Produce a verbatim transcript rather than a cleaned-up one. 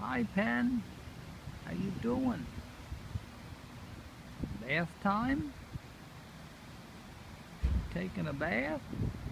Hi, Pen. How you doing? Bath time? Taking a bath?